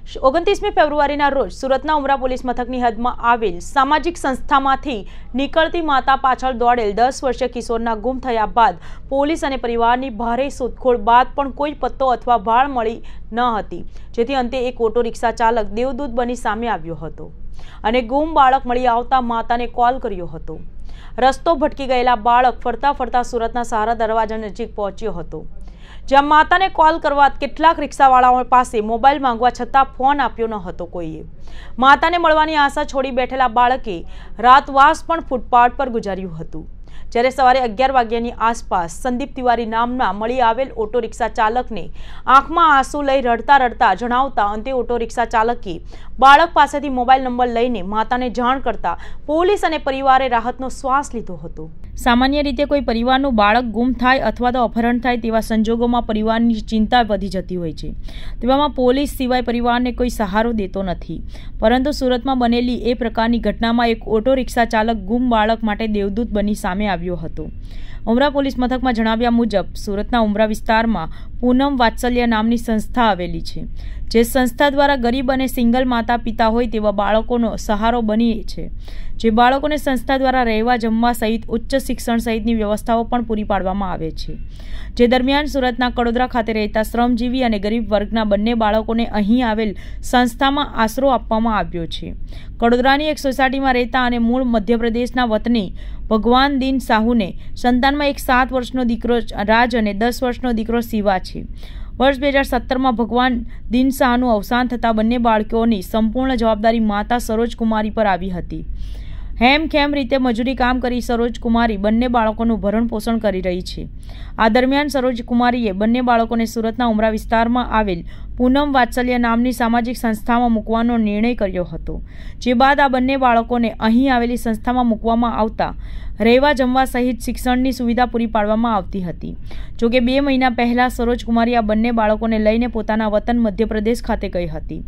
29મી ફેબ્રુઆરીના રોજ સુરતના ઉમરા પોલીસ મથકની હદમાં આવેલ સામાજિક સંસ્થામાંથી નીકળતી માતા પાછળ દોડેલ 10 વર્ષીય કિશોરના ગુમ થયા બાદ પોલીસ અને પરિવારની ભારે શોધખોળ બાદ પણ કોઈ પત્તો અથવા ભાળ મળી ન હતી, જેથી અંતે એક ઓટો રિક્ષા ચાલક દેવદૂત બની સામે આવ્યો હતો અને ગુમ બાળક મળી આવતા માતાને કોલ કર્યો હતો। રસ્તો ભટકી ગયેલા બાળક ફરતા ફરતા સુરતના સહારા દરવાજા નજીક પહોંચ્યો હતો, જ્યાં માતાને કોલ કરવા કેટલાક રિક્ષાવાળાઓ પાસે મોબાઈલ માંગવા છતાં ફોન આપ્યો ન હતો કોઈએ। માતાને મળવાની આશા છોડી બેઠેલા બાળકે રાતવાસ પણ ફૂટપાથ પર ગુજાર્યું હતું, જ્યારે સવારે 11 વાગ્યાની આસપાસ સંદીપ તિવારી નામના મળી આવેલ ઓટો રિક્ષા ચાલકને આંખમાં આંસુ લઈ રડતા રડતા જણાવતા અંતે ઓટો રિક્ષા ચાલકે બાળક પાસેથી મોબાઈલ નંબર લઈને માતાને જાણ કરતા પોલીસ અને પરિવારે રાહતનો શ્વાસ લીધો હતો। સામાન્ય રીતે કોઈ પરિવારનું બાળક ગુમ થાય અથવા તો અપહરણ થાય તેવા સંજોગોમાં પરિવારની ચિંતા વધી જતી હોય છે, તેવામાં પોલીસ સિવાય પરિવારને કોઈ સહારો દેતો નથી, પરંતુ સુરતમાં બનેલી એ પ્રકારની ઘટનામાં એક ઓટો રિક્ષા ચાલક ગુમ બાળક માટે દેવદૂત બની સામે આવ્યો હતો। ઉમરા પોલીસ મથકમાં જણાવ્યા મુજબ સુરતના ઉમરા વિસ્તારમાં પૂનમ વાત્સલ્ય નામની સંસ્થા આવેલી છે, જે સંસ્થા દ્વારા ગરીબ અને સિંગલ માતા પિતા હોય તેવા બાળકોનો સહારો બની છે, જે બાળકોને સંસ્થા દ્વારા રહેવા જમવા સહિત ઉચ્ચ શિક્ષણ સહિતની વ્યવસ્થાઓ પણ પૂરી પાડવામાં આવે છે। જે દરમિયાન સુરતના કડોદરા ખાતે રહેતા શ્રમજીવી અને ગરીબ વર્ગના બંને બાળકોને અહીં આવેલ સંસ્થામાં આશરો આપવામાં આવ્યો છે। કડોદરાની એક સોસાયટીમાં રહેતા અને મૂળ મધ્યપ્રદેશના વતની ભગવાન દીન સાહુને સંતાનમાં એક 7 વર્ષનો દીકરો રાજ અને 10 વર્ષનો દીકરો શિવા છે। વર્ષ 2017માં ભગવાન દીન શાહનું અવસાન થતાં બંને બાળકોની સંપૂર્ણ જવાબદારી માતા સરોજ કુમારી પર આવી હતી। હેમખેમ રીતે મજૂરી કામ કરી સરોજ કુમારી બંને બાળકોનું ભરણ પોષણ કરી રહી છે। આ દરમિયાન સરોજ કુમારીએ બંને બાળકોને સુરતના ઉમરા વિસ્તારમાં આવેલ પૂનમ વાત્સલ્ય નામની સામાજિક સંસ્થામાં મૂકવાનો નિર્ણય કર્યો હતો, જે બાદ આ બંને બાળકોને અહીં આવેલી સંસ્થામાં મૂકવામાં આવતા રહેવા જમવા સહિત શિક્ષણની સુવિધા પૂરી પાડવામાં આવતી હતી। જોકે 2 મહિના પહેલા સરોજ કુમારી આ બંને બાળકોને લઈને પોતાના વતન મધ્યપ્રદેશ ખાતે ગઈ હતી।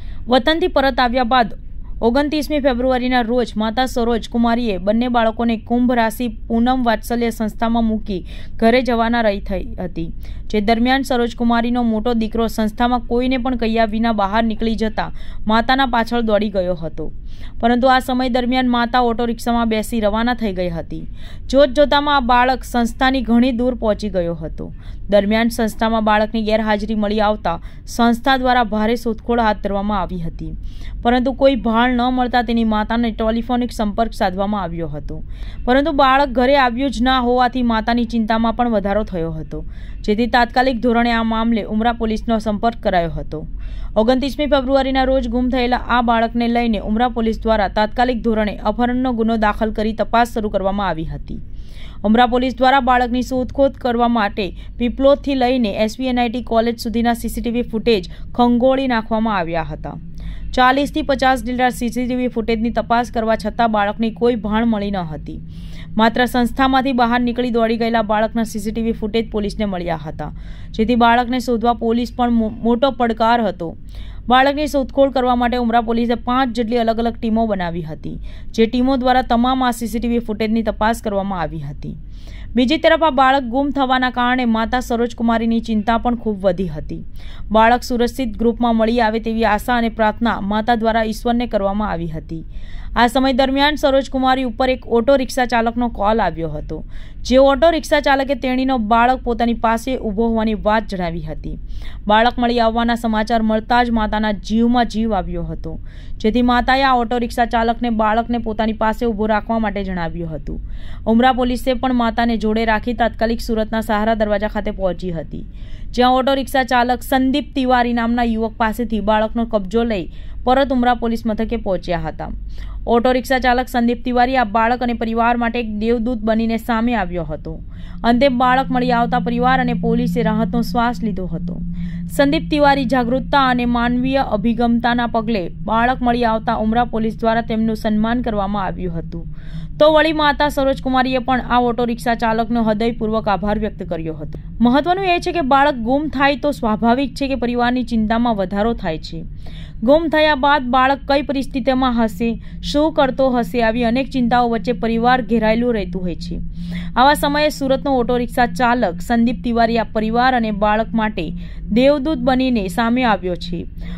વતનથી પરત આવ્યા બાદ 29મી ફેબ્રુઆરીના રોજ માતા સરોજ કુમારીએ બંને બાળકોને કુંભ રાશિ પૂનમ વાત્સલ્ય સંસ્થામાં મૂકી ઘરે જવાના રહી થઈ હતી। જે દરમિયાન સરોજ કુમારીનો મોટો દીકરો સંસ્થામાં કોઈને પણ કહ્યા વિના બહાર નીકળી જતા માતાના પાછળ દોડી ગયો હતો, પરંતુ આ સમય દરમિયાન માતા ઓટો રિક્ષામાં બેસી રવાના થઈ ગઈ હતી। જોતજોતામાં આ બાળક સંસ્થાની ઘણી દૂર પહોંચી ગયો હતો। દરમિયાન સંસ્થામાં બાળકની ગેરહાજરી મળી આવતા સંસ્થા દ્વારા ભારે શોધખોળ હાથ ધરવામાં આવી હતી, પરંતુ કોઈ ભાળ ન મળતા તેની માતાને ટેલિફોનિક સંપર્ક સાધવામાં આવ્યો હતો, પરંતુ બાળક ઘરે આવ્યું જ ના હોવાથી માતાની ચિંતામાં પણ વધારો થયો હતો, જેથી તાત્કાલિક ધોરણે આ મામલે ઉમરા પોલીસનો સંપર્ક કરાયો હતો। 29મી ફેબ્રુઆરીના રોજ ગુમ થયેલા આ બાળકને લઈને ઉમરા પોલીસ દ્વારા તાત્કાલિક ધોરણે અપહરણનો ગુનો દાખલ કરી તપાસ શરૂ કરવામાં આવી હતી। ઉમરા પોલીસ દ્વારા બાળકની શોધખોળ કરવા માટે પીપલોદથી લઈને SVNIT કોલેજ સુધીના CCTV ફૂટેજ ખંગોળી નાખવામાં આવ્યા હતા। 40 થી 50 જેટલા CCTV ફૂટેજની તપાસ કરવા છતાં બાળકની કોઈ ભાણ મળી ન હતી। માત્ર સંસ્થામાંથી બહાર નીકળી દોડી ગયેલા બાળકના CCTV ફૂટેજ પોલીસને મળ્યા હતા, જેથી બાળકને શોધવા પોલીસ પણ મોટો પડકાર હતો। બાળકની શોધખોળ કરવા માટે ઉમરા પોલીસે 5 જેટલી અલગ અલગ ટીમો બનાવી હતી, જે ટીમો દ્વારા તમામ આ CCTV ફૂટેજની તપાસ કરવામાં આવી હતી। બીજી તરફ આ બાળક ગુમ થવાના કારણે માતા સરોજ કુમારીની ચિંતા પણ ખૂબ વધી હતી। બાળક સુરક્ષિત ગ્રુપમાં મળી આવે તેવી આશા અને પ્રાર્થના માતા દ્વારા ઈશ્વરને કરવામાં આવી હતી। આ સમય દરમિયાન સરોજ કુમારી ઉપર એક ઓટો રિક્ષા ચાલકનો કોલ આવ્યો હતો, જે ઓટો રિક્ષા ચાલકે તેણીનો બાળક પોતાની પાસે ઊભો હોવાની વાત જણાવી હતી। બાળક મળી આવવાના સમાચાર મળતા જ માતાના જીવમાં જીવ આવ્યો હતો, જેથી માતાએ આ ઓટો રિક્ષા ચાલકને બાળકને પોતાની પાસે ઊભો રાખવા માટે જણાવ્યું હતું। ઉમરા પોલીસે પણ માતાને જોડે રાખી તાત્કાલિક સુરતના સહારા દરવાજા ખાતે પહોંચી હતી, જ્યાં ઓટો રિક્ષા ચાલક સંદીપ તિવારી નામના યુવક પાસેથી બાળકનો કબજો લઈ પરત ઉમરા પોલીસ મથકે પહોંચ્યા હતા। ઓટો રિક્ષા ચાલક સંદીપ તિવારી આ બાળક અને પરિવાર માટે એક દેવદૂત બનીને સામે આવ્યો હતો। અંતે બાળક મળી આવતા પરિવાર અને પોલીસે રાહતનો શ્વાસ લીધો હતો। સંદીપ તિવારી જાગૃતતા અને માનવીય અભિગમતાના પગલે બાળક મળી આવતા ઉમરા પોલીસ દ્વારા તેમનું સન્માન કરવામાં આવ્યું હતું। તો વળી માતા સરોજ કુમારીએ પણ આ ઓટો રિક્ષા ચાલકનો હૃદયપૂર્વક આભાર વ્યક્ત કર્યો હતો। મહત્વનું એ છે કે બાળક ગુમ થાય તો સ્વાભાવિક છે કે પરિવારની ચિંતામાં વધારો થાય છે। ગુમ થયા બાદ બાળક કઈ પરિસ્થિતિમાં હશે, શું કરતો હશે, આવી અનેક ચિંતાઓ વચ્ચે પરિવાર ઘેરાયેલું રહેતું હોય છે। આવા સમયે સુરતનો ઓટો રિક્ષા ચાલક સંદીપ તિવારી આ પરિવાર અને બાળક માટે દેવદૂત બનીને સામે આવ્યો છે।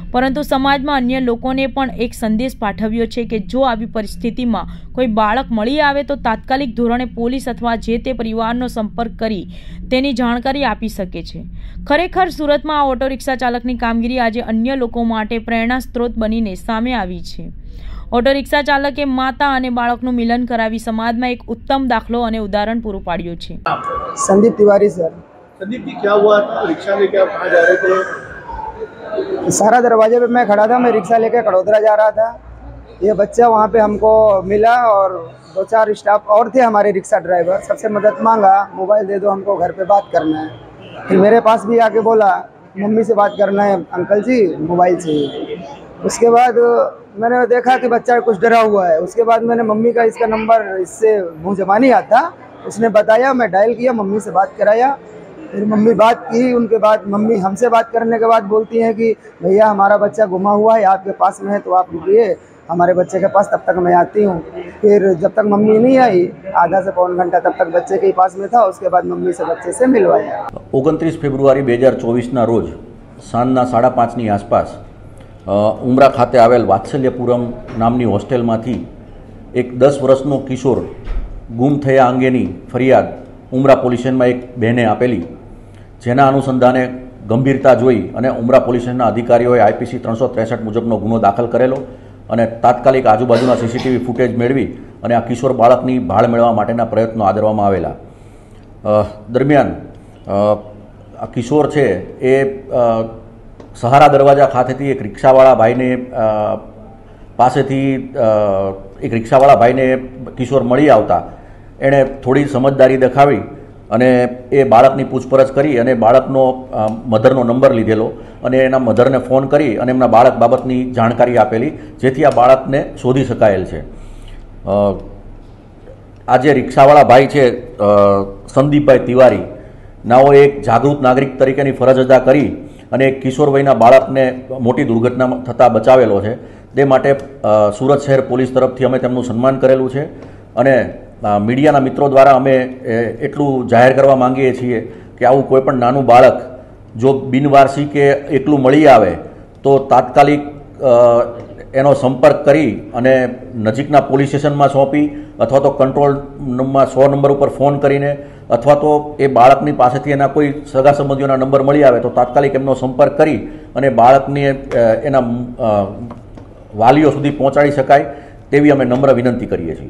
પરંતુ સમાજમાં અન્ય લોકોને પણ એક સંદેશ પાઠવ્યો છે કે જો આવી પરિસ્થિતિમાં કોઈ બાળક મળી આવે તો તાત્કાલિક ધોરણે પોલીસ અથવા જે તે પરિવારનો સંપર્ક કરી તેની જાણકારી આપી શકે છે। ખરેખર સુરતમાં આ ઓટો રિક્ષા ચાલકની કામગીરી આજે અન્ય લોકો માટે પ્રેરણા સ્ત્રોત બનીને સામે આવી છે। ઓટો રિક્ષા ચાલકે માતા અને બાળકનું મિલન કરાવી સમાજમાં એક ઉત્તમ દાખલો અને ઉદાહરણ પૂરું પાડ્યું છે। संदीप तिवारी सर। संदीप जी, क्या हुआ था? रिक्शा लेके आप कहाँ जा रहे थे? सारा दरवाजे पे मैं खड़ा था, मैं रिक्शा लेके कड़ोदरा जा रहा था। ये बच्चा वहाँ पे हमको मिला और 2-4 स्टाफ और थे हमारे रिक्शा ड्राइवर, सबसे मदद मांगा, मोबाइल दे दो हमको घर पे बात करना है। फिर मेरे पास भी आके बोला मम्मी से बात करना है अंकल जी, मोबाइल चाहिए। उसके बाद मैंने देखा कि बच्चा कुछ डरा हुआ है। उसके बाद मैंने मम्मी का इसका नंबर इससे मुँह जमा नहीं आता, उसने बताया, मैं डायल किया, मम्मी से बात कराया। फिर मम्मी बात की, उनके बाद मम्मी हमसे बात करने के बाद बोलती हैं कि भैया हमारा बच्चा गुमा हुआ है, आपके पास में है तो आप रुकिए, हमारे बच्चे के पास तब तक मैं आती हूँ। फिर जब तक मम्मी नहीं आई, आधा से पौन घंटा तब तक बच्चे के पास में था। उसके बाद मम्मी से बच्चे से मिलवाया। 29 ફેબ્રુઆરી 2024 રોજ સાંજના 5:30ની આસપાસ ઉમરા ખાતે આવેલ વાત્સલ્યપુરમ નામની હોસ્ટેલમાંથી એક 10 વર્ષનો કિશોર ગુમ થયા અંગેની ફરિયાદ ઉમરા પોલીસ સ્ટેશનમાં એક બહેને આપેલી, જેના અનુસંધાને ગંભીરતા જોઈ અને ઉમરા પોલીસ સ્ટેશનના અધિકારીઓએ IPC 363 મુજબનો ગુનો દાખલ કરેલો અને તાત્કાલિક આજુબાજુના CCTV ફૂટેજ મેળવી અને આ કિશોર બાળકની ભાળ મેળવવા માટેના પ્રયત્નો આદરવામાં આવેલા। દરમિયાન આ કિશોર છે એ સહારા દરવાજા ખાતેથી એક રિક્ષાવાળા ભાઈને કિશોર મળી આવતા એણે થોડી સમજદારી દેખાવી અને એ બાળકની પૂછપરછ કરી અને બાળકનો મધરનો નંબર લીધેલો અને એના મધરને ફોન કરી અને એમના બાળક બાબતની જાણકારી આપેલી, જેથી આ બાળકને શોધી શકાયેલ છે। આ જે રિક્ષાવાળા ભાઈ છે સંદીપભાઈ તિવારી નાઓ એક જાગૃત નાગરિક તરીકેની ફરજ અદા કરી અને એક કિશોર વયના બાળકને મોટી દુર્ઘટના થતાં બચાવેલો છે। તે માટે સુરત શહેર પોલીસ તરફથી અમે તેમનું સન્માન કરેલું છે અને મીડિયાના મિત્રો દ્વારા અમે એટલું જાહેર કરવા માંગીએ છીએ કે આવું કોઈપણ નાનું બાળક જો બિનવારસી કે એકલું મળી આવે તો તાત્કાલિક એનો સંપર્ક કરી અને નજીકના પોલીસ સ્ટેશનમાં સોંપી અથવા તો કંટ્રોલ રૂમમાં 100 નંબર ઉપર ફોન કરીને અથવા તો એ બાળકની પાસેથી એના કોઈ સગા સંબંધીઓના નંબર મળી આવે તો તાત્કાલિક એમનો સંપર્ક કરી અને બાળકને એના વાલીઓ સુધી પહોંચાડી શકાય તેવી અમે નમ્ર વિનંતી કરીએ છીએ।